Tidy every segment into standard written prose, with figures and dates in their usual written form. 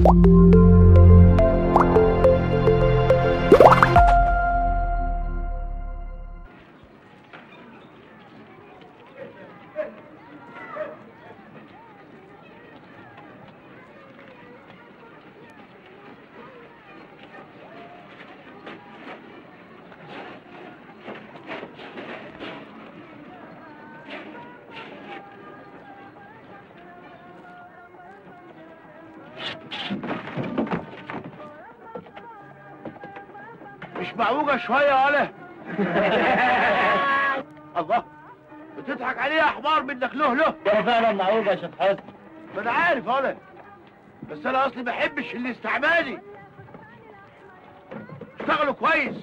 مش معوجة شوية يا ولا؟ الله، بتضحك عليه يا حمار منك له؟ يا فعلا معوجة يا شيخ حسن. ما انا عارف يا ولا، بس انا اصلي ما بحبش الاستعمالي. اشتغلوا كويس.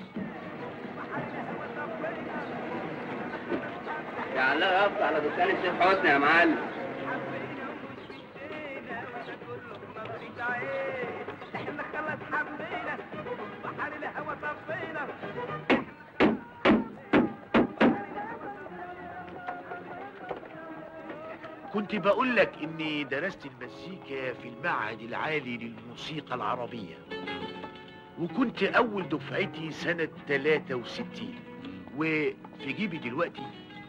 يا علاء افتح على دكان الشيخ حسني يا معلم. كنت بقول لك اني درست المزيكا في المعهد العالي للموسيقى العربية، وكنت اول دفعتي سنة 63، وفي جيبي دلوقتي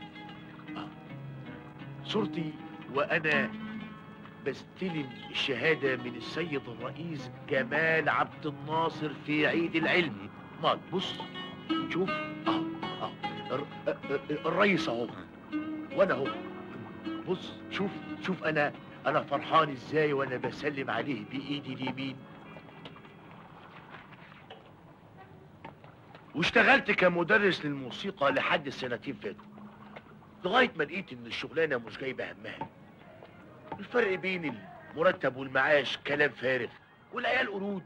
صورتي وانا بستلم الشهادة من السيد الرئيس جمال عبد الناصر في عيد العلم. مال بص شوف اهو الرئيس اهو وانا اهو. بص شوف انا فرحان ازاي وانا بسلم عليه بايدي اليمين. واشتغلت كمدرس للموسيقى لحد السنتين فاتوا، لغايه ما لقيت ان الشغلانه مش جايبه همها. الفرق بين المرتب والمعاش كلام فارغ، والعيال قرود.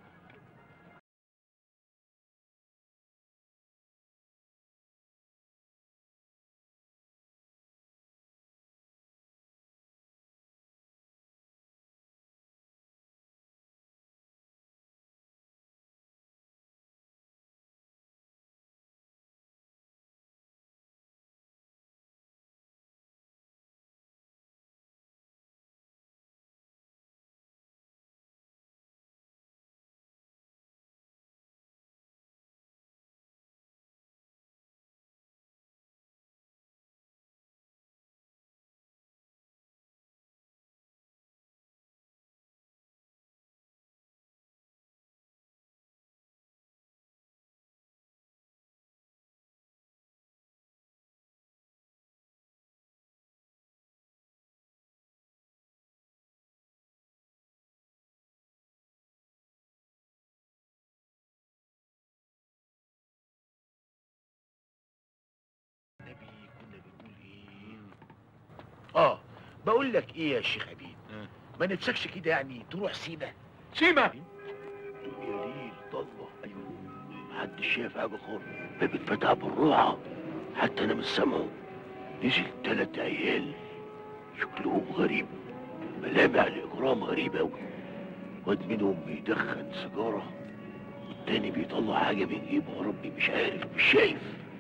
بقول لك ايه يا شيخ عبيد، ما نفسكش كده يعني تروح سيما؟ سيما؟ يا ليل ضلمه. ايوه، محدش شايف حاجه خالص، باب اتفتح بالراحه حتى انا مش سامعه. نزل 3 عيال شكلهم غريب، ملامح الاجرام غريبه قوي. واد منهم بيدخن سيجاره، والتاني بيطلع حاجه من جيبه. يا ربي مش عارف، مش شايف.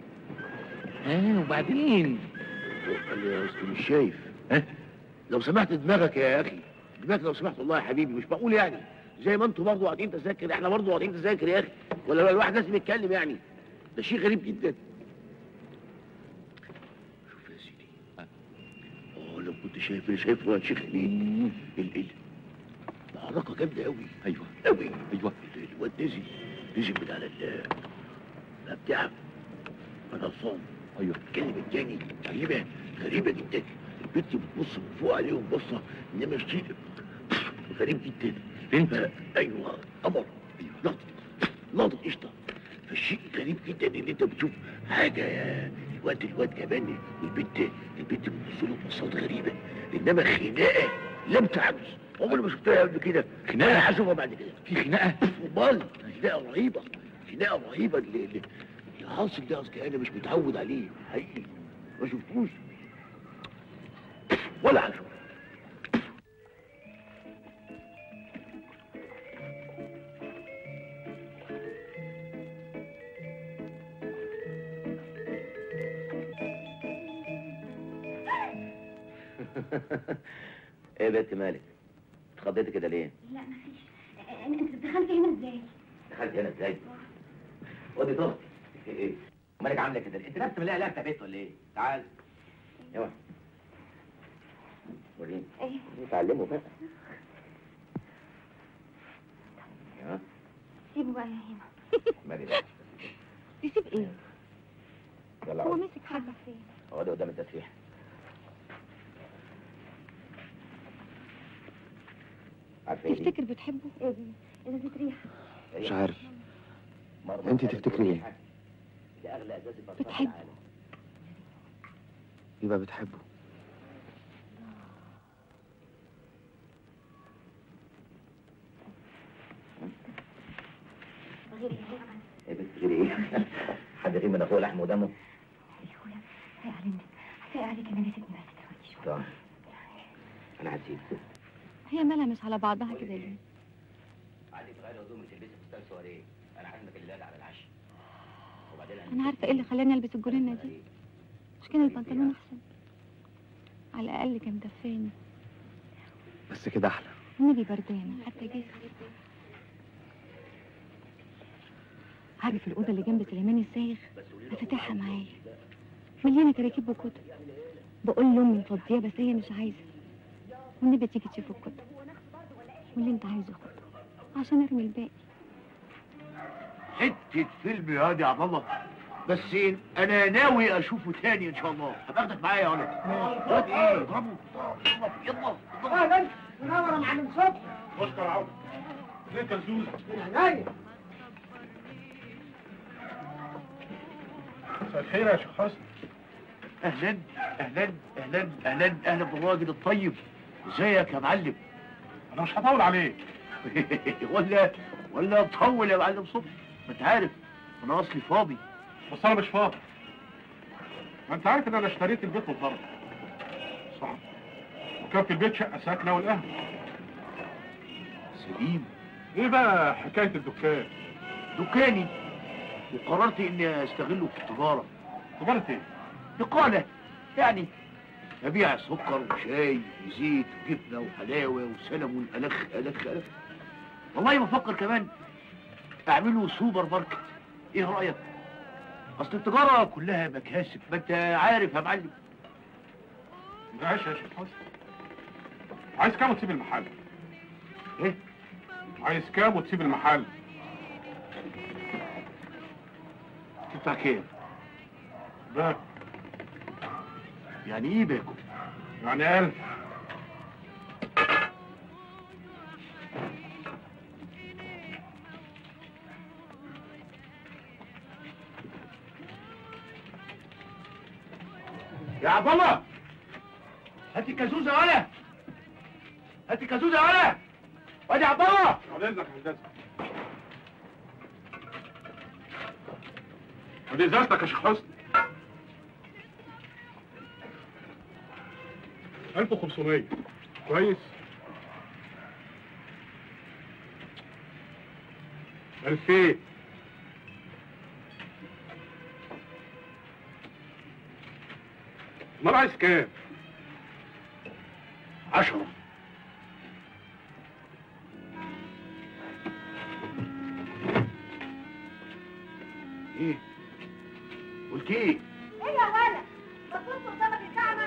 وبعدين؟ قال لي يا اسطى مش شايف. لو سمحت دماغك يا اخي، دماغك لو سمحت والله يا حبيبي. مش بقول يعني زي ما انتوا برضه قاعدين تذاكر، احنا برضه قاعدين تذاكر يا اخي. ولا الواحد لازم يتكلم يعني، ده شيء غريب جدا. شوف يا سيدي، لو كنت شايف اللي شايفه يا شيخ مين؟ الحركه جامده قوي. ايوه قوي. ايوه. الواد نزل من على بتاع منصوم. ايوه. الكلمه التاني غريبه جدا. البنت بتبص من فوق عليهم بصه، انما الشيء غريب جدا. بنت؟ ايوه قمر. ايوه نقطة قشطه. فالشيء غريب جدا ان انت بتشوف حاجه يا الواد كمان. والبنت بتبص له بصات غريبه، انما خناقه لم تحدث. عمري ما شفتها قبل كده. خناقه؟ هشوفها بعد كده. في خناقه؟ امال خناقه رهيبه، خناقه رهيبه. اللي حاصل ده اصل انا مش متعود عليه حقيقي، ما شفتوش ولا حاجه. ايه يا بنت مالك؟ اتخضيتي كده ليه؟ لا مفيش. انت دخلت هنا ازاي؟ دخلت هنا ازاي؟ ودي طب ايه؟ مالك عامله كده؟ انت نفس ملاقي لها بيت ولا ايه؟ تعال يلا وريني. ايه؟ نتعلموا بقى. يا سيبه بقى يا هيما. مالي بقى. يسيب ايه؟ يلا هو اقعد. مسك حاجه فين؟ اقعدي قدام التسريح. عارفه ايه دي؟ تفتكر بتحبه؟ ايه دي؟ ازازة ريحه. مش عارف. مرة انت قالت تفتكري لي ايه؟ حاجة. ده اغلى ازاز برفان في بتحبه. العالم. يبقى بتحبه. غير ايه؟ ايه بتغيري ايه؟ حد غير من اخوه لحم ودمه؟ يا اخويا سايق عليك سايق عليك انا نسيتني بس دلوقتي شويه. طب انا هسيبك. هي مالها مش على بعضها كده ليه؟ عايزك تغيري هدومك تلبسي فستان سواريه. انا عازمك الليله على العشاء. وبعدين انا عارفه ايه اللي خلاني البس الجولينه دي. مش كان البنطلون احسن؟ على الاقل كان دفاني. بس كده احلى. النبي بردانه حتى جسمي. عارف الاوضه اللي جنب سليمان السايغ؟ هفتحها معايا. مليانه كراكيب وكتب. بقول لامي فضيها بس هي مش عايزه. والنبي تيجي تشوف الكتب. واللي انت عايزه خده عشان ارمي الباقي. حته فيلم يا واد يا عبد الله. بس انا ناوي اشوفه تاني ان شاء الله. هباخدك معايا يا ولد. واد ايه؟ اضربه. يلا اهلا منور يا معلم صبحي. اشكر عوض. ازيك يا زوزو؟ من عينيا. مساء الخير يا شيخ حسن. اهلا اهلا اهلا اهلا اهلا بالراجل الطيب. ازيك يا معلم؟ انا مش هطول عليك. ولا تطول يا معلم صبحي. ما انت عارف انا اصلي فاضي. بس انا مش فاضي. ما انت عارف ان انا اشتريت البيت والضرب. صح. وكان في البيت شقه ساكنه والقهوه. سليم. ايه بقى حكايه الدكان؟ دكاني. وقررت اني استغله في التجاره. تجاره ايه؟ بقاله يعني ابيع سكر وشاي وزيت وجبنه وحلاوه وسلم والخ الخ. والله بفكر كمان اعمله سوبر ماركت. ايه رايك؟ اصل التجاره كلها مكاسب ما انت عارف يا معلم. ماشي يا شيخ حسن. عايز كام وتسيب المحل؟ ايه؟ عايز كام وتسيب المحل؟ تدفع كام؟ باكو. يعني ايه باكو؟ يعني 1000. يا عبد الله هات الكازوزه يا ولا. هات الكازوزه يا ولا. وادي يا عبد الله. بعد اذنك يا هندسه. ودي ازازتك يا شيخ حسن. 1500 كويس. 2000. امال عايز كام؟ 10. ايه؟ قلت ايه؟ ايه يا ولا؟ بصوص قدامك الكعبه؟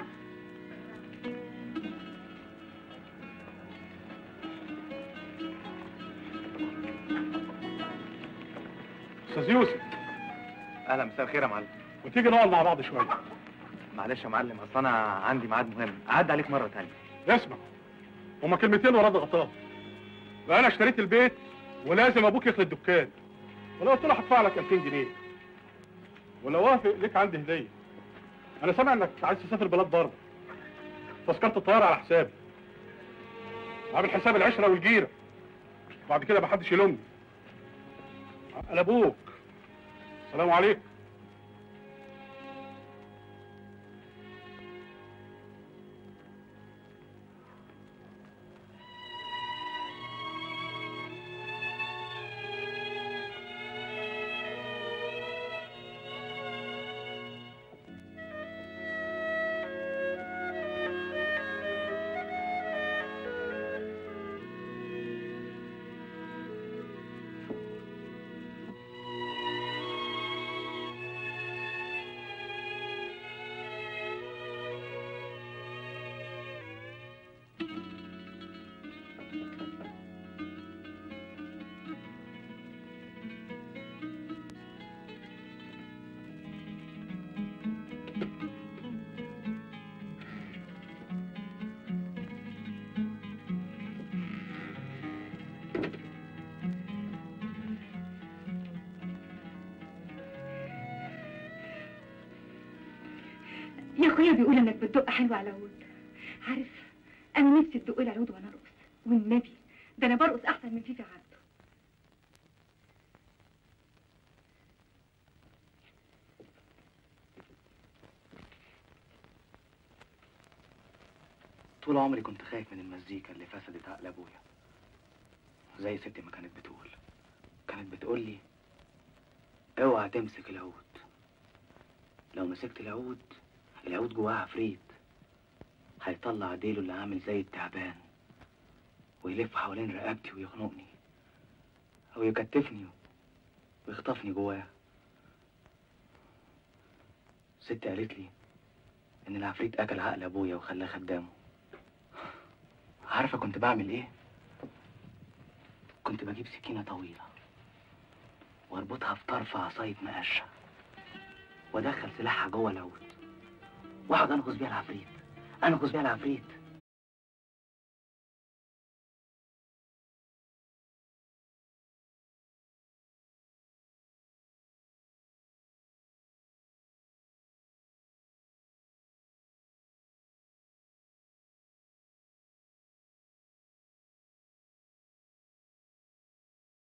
استاذ يوسف، اهلا، مساء الخير يا معلم. وتيجي نقعد مع بعض شويه. معلش يا معلم، اصل انا عندي ميعاد مهم، اعدي عليك مره تانية. اسمع، هما كلمتين ورد غطاهم. انا اشتريت البيت ولازم ابوك يخلي الدكان. ولو قلت له هدفع لك 2000 جنيه. ولو وافق ليك عندي هديه. انا سامع انك عايز تسافر بلاد بره. تذكره الطياره على حسابي. عامل حساب العشره والجيره. بعد كده محدش يلومني. انا ابوك. السلام عليكم. اخويا بيقول انك بتدق حلو على العود. عارف، انا نفسي تدق لي العود وانا ارقص، والنبي ده انا برقص احسن من فيفي عبده. طول عمري كنت خايف من المزيكا اللي فسدت عقل ابويا. زي ستي ما كانت بتقول لي اوعى تمسك العود. لو مسكت العود جواه عفريت هيطلع ديله اللي عامل زي التعبان ويلف حوالين رقبتي ويخنقني او يكتفني ويخطفني جواه. ستي قالت لي ان العفريت اكل عقل ابويا وخلاه خدامه. عارفه كنت بعمل ايه؟ كنت بجيب سكينه طويله واربطها في طرف عصايه مقشه وادخل سلاحها جوه العود واقعد انغص بيها العفريت